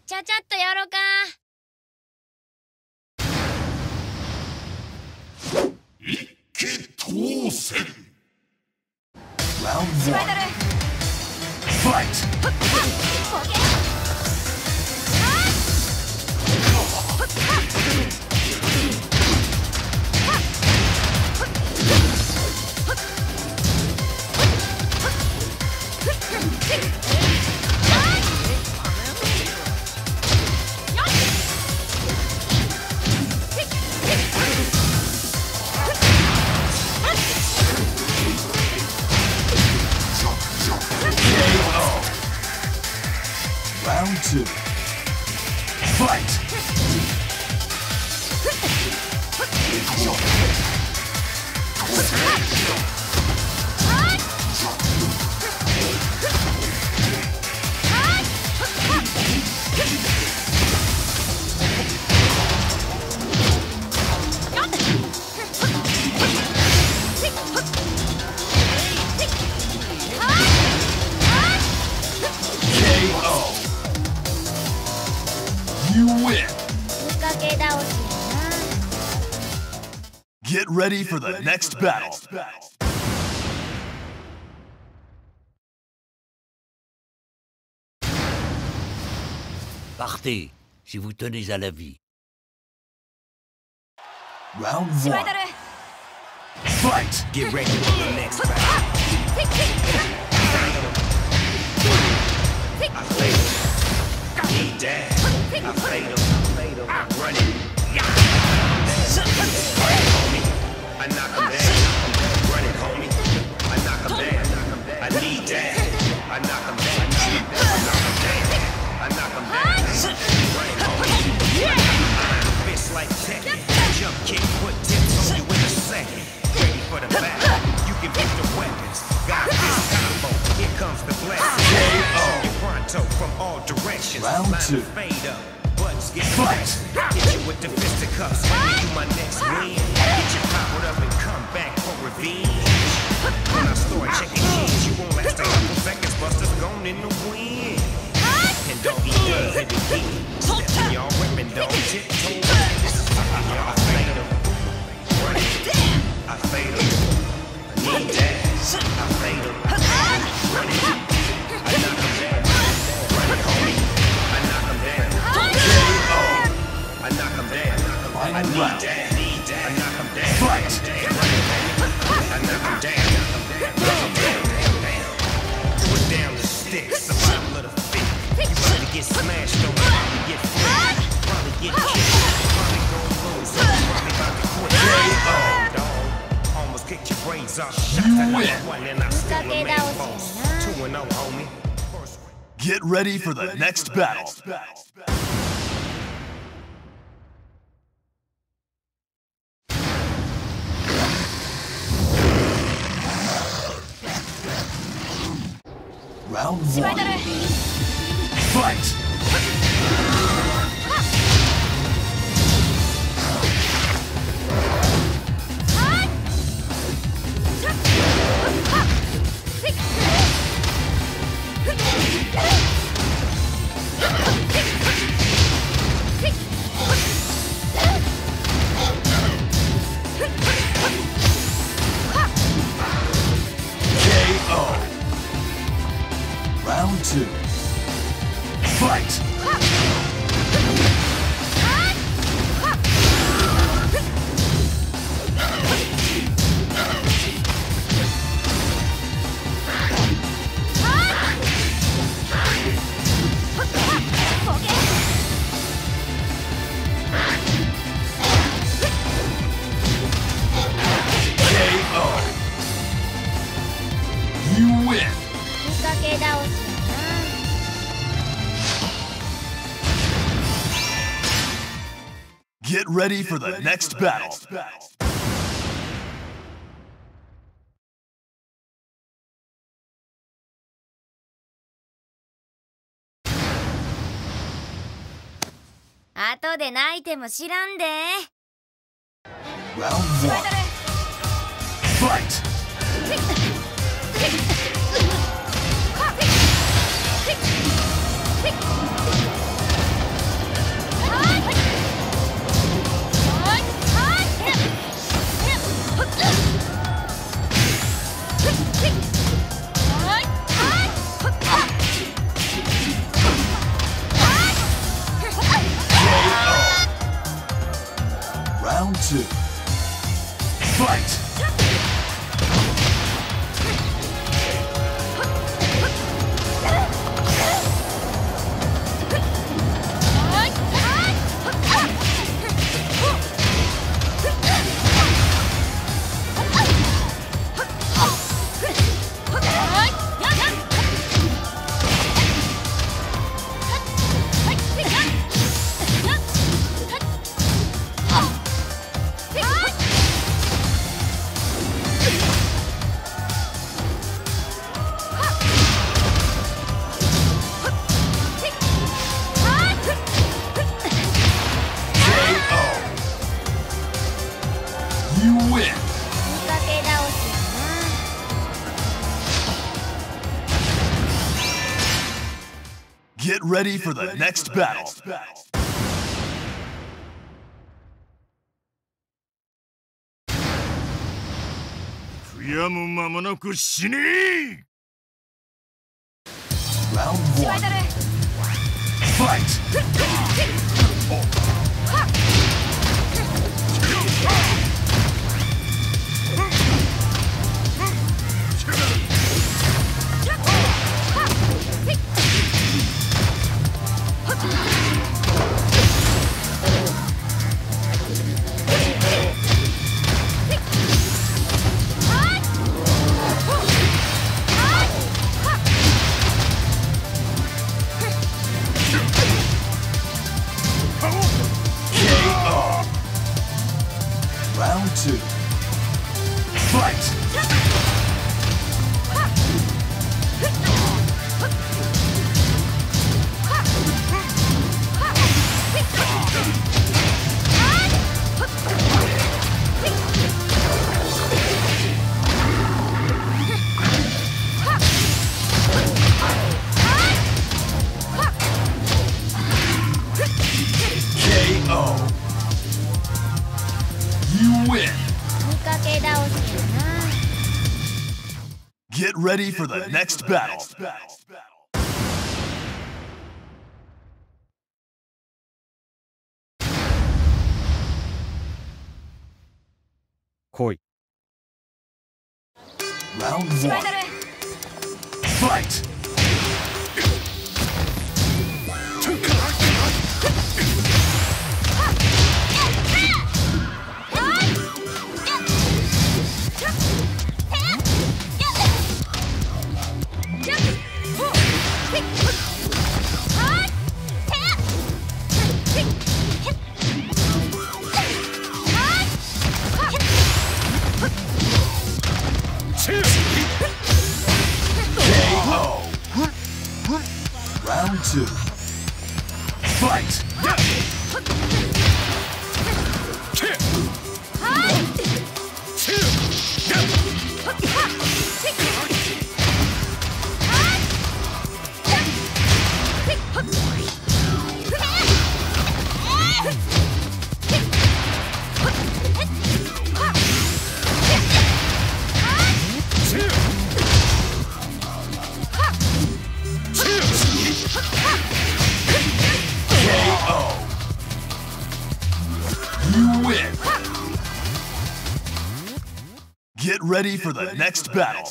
ちゃちゃっとやろうか。 一気当選。 Round 1. Fight! Round 2. Fight! You win! Get ready for the next battle. Partez, si vous tenez à la vie. Round 1. Fight! Get ready for the next battle. I fade him. He dead. I fade him. I'm running. Running, homie. I knock him down. Running, homie. I knock him down. I need that. I knock him down. I knock him down. Running, homie. Iron fist like Tekken. Jump kick, put tips on you in a second. Ready for the battle. You can pick the weapons. Got this combo. Here comes the blessing. Your pronto from all directions. Round 2. Fade up. Buttons get pressed. Hit you with the fisticuffs. Hand you my next win. Get you powered up and come back for revenge. When I start checking keys, you won't last a couple seconds. Busters gone in the wind. And don't be good at the key. Step in y'all weapon, don't tiptoe. This is fucking y'all. I fade 'em. Run it. I fade 'em. I need that. I fade 'em. Run it. I knock 'em down. Run it, homie. I knock 'em down. I knock 'em down. I need that. I knock 'em down. Fight! Run it, homie. I knock 'em down. Knock 'em down. Put down the sticks. Survival of the fit. You probably get smashed on. Probably get flipped. Probably get kicked. Probably gon' lose. Probably about to quit. Dog. Almost kicked your brains off. Shot that number one and I still remain boss. 2-0, homie. Get ready for the next battle. Round 1. Fight! KO. Round 2. Fight! KO. You win! Get ready for the next battle. 後で泣いても知らんで。 Round 1. Fight! two. Fight! You win! 見かけ倒しや Get ready for the next battle. 悔やむ間もなく死ねー Round one. Fight! Round two. Fight! KO. You win! 見かけ倒しやな Get ready for the next battle. 来い Round one. Fight! KO. Round two. Fight! KO. You win! Get ready for the next battle.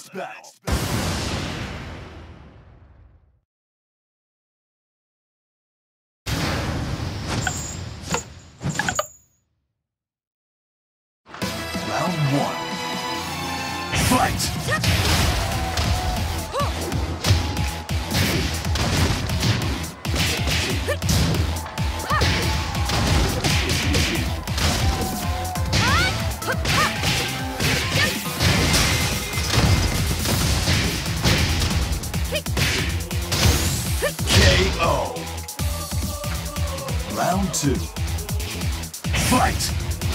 Round one. Fight! KO. Round two. Fight!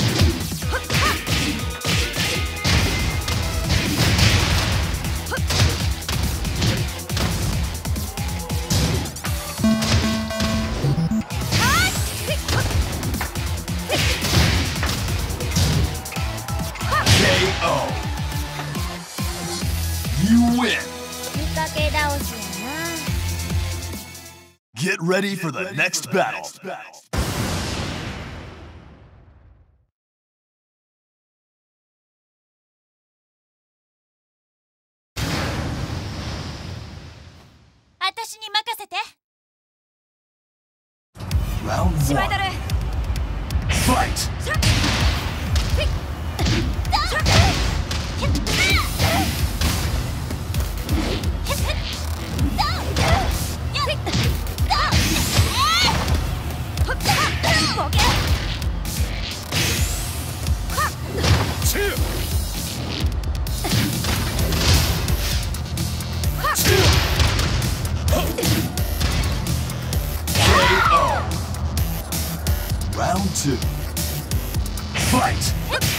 KO. You win! 見かけ倒しやな Get ready for the next battle. 私に任せて。 Round シバイド one. ル。 Fight! Round two. Fight!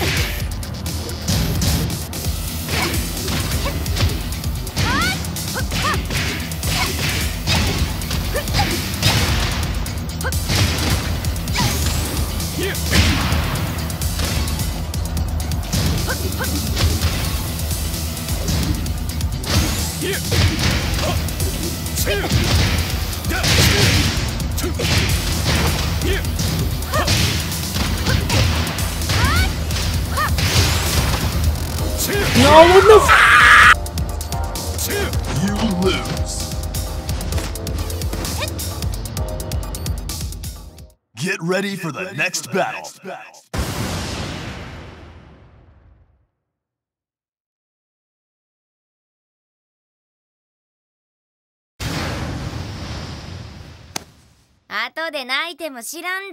No, what the f— You lose. Get ready for the next battle. 「後で泣いても知らんで。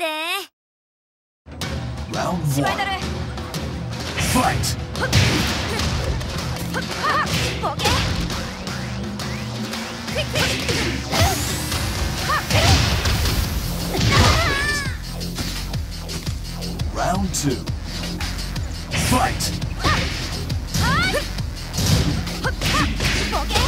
Round シバイド one. ル。 Fight! ボケ。 Round two. Fight! ボケ。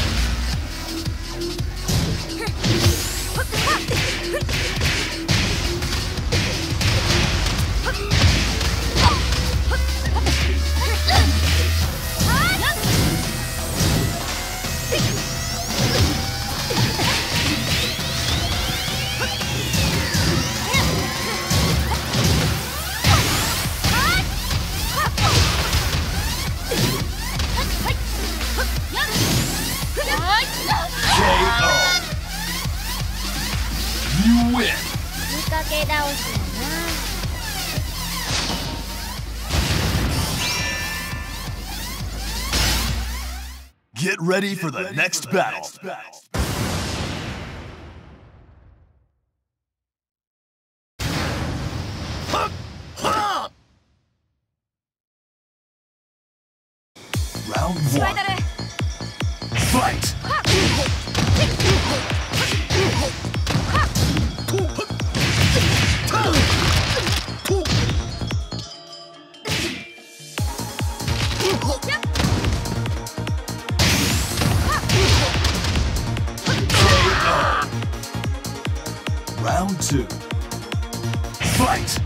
KO. You win. 見かけ倒しやな。 Get ready for the next battle. Round シバイ one. ドル。 Fight! Round two. Fight!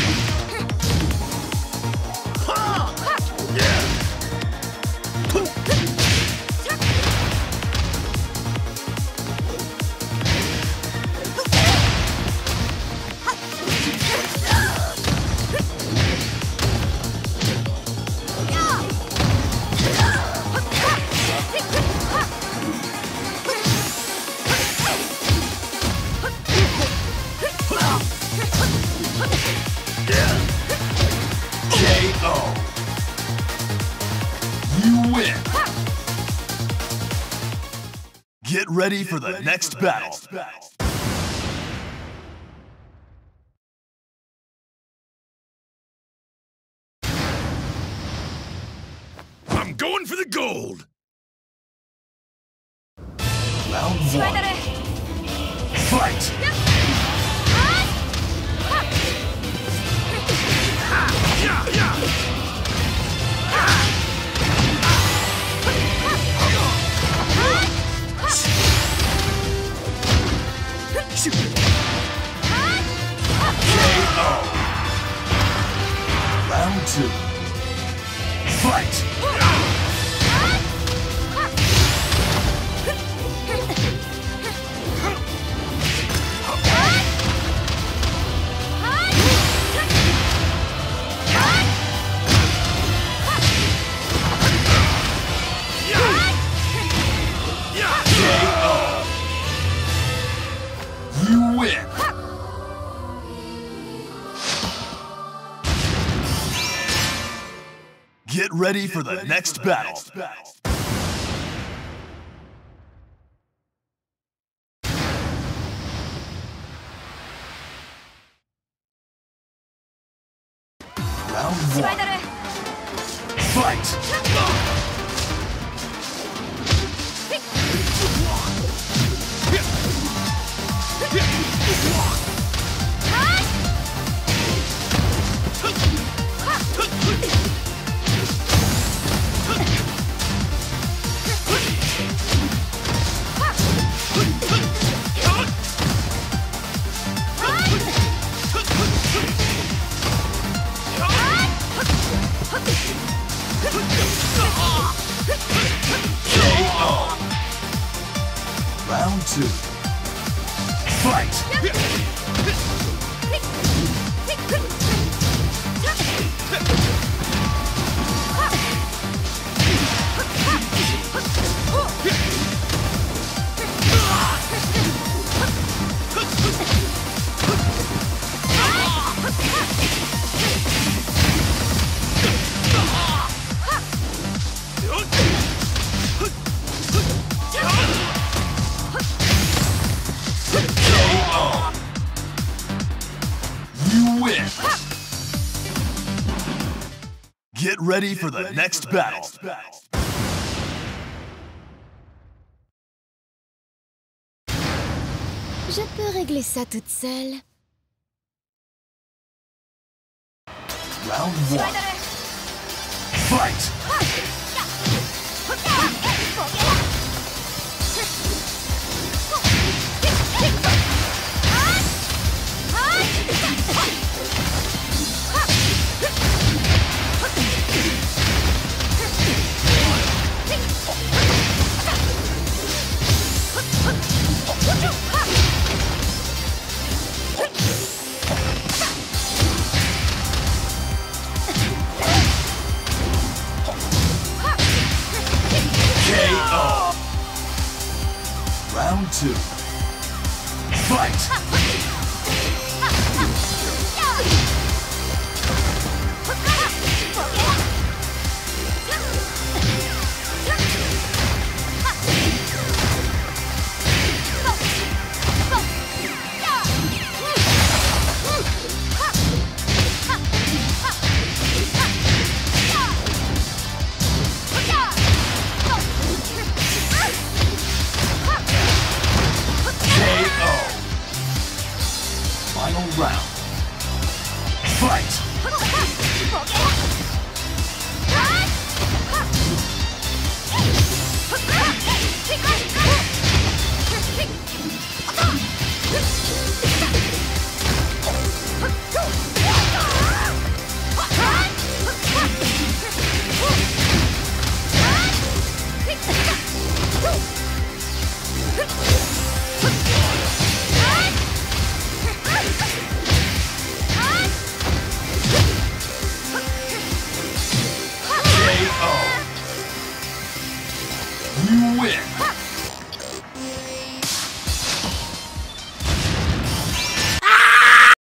KO. You win. Get ready for the next battle. I'm going for the gold. Round シバイド one. ル。 Fight! KO. Round two. Fight! KO. Get ready for the next battle. Round 1. Fight! Round 2. Fight! You win! Get ready for the next battle. Je peux régler ça toute seule. Round 1. Fight! KO. Round 2. Fight!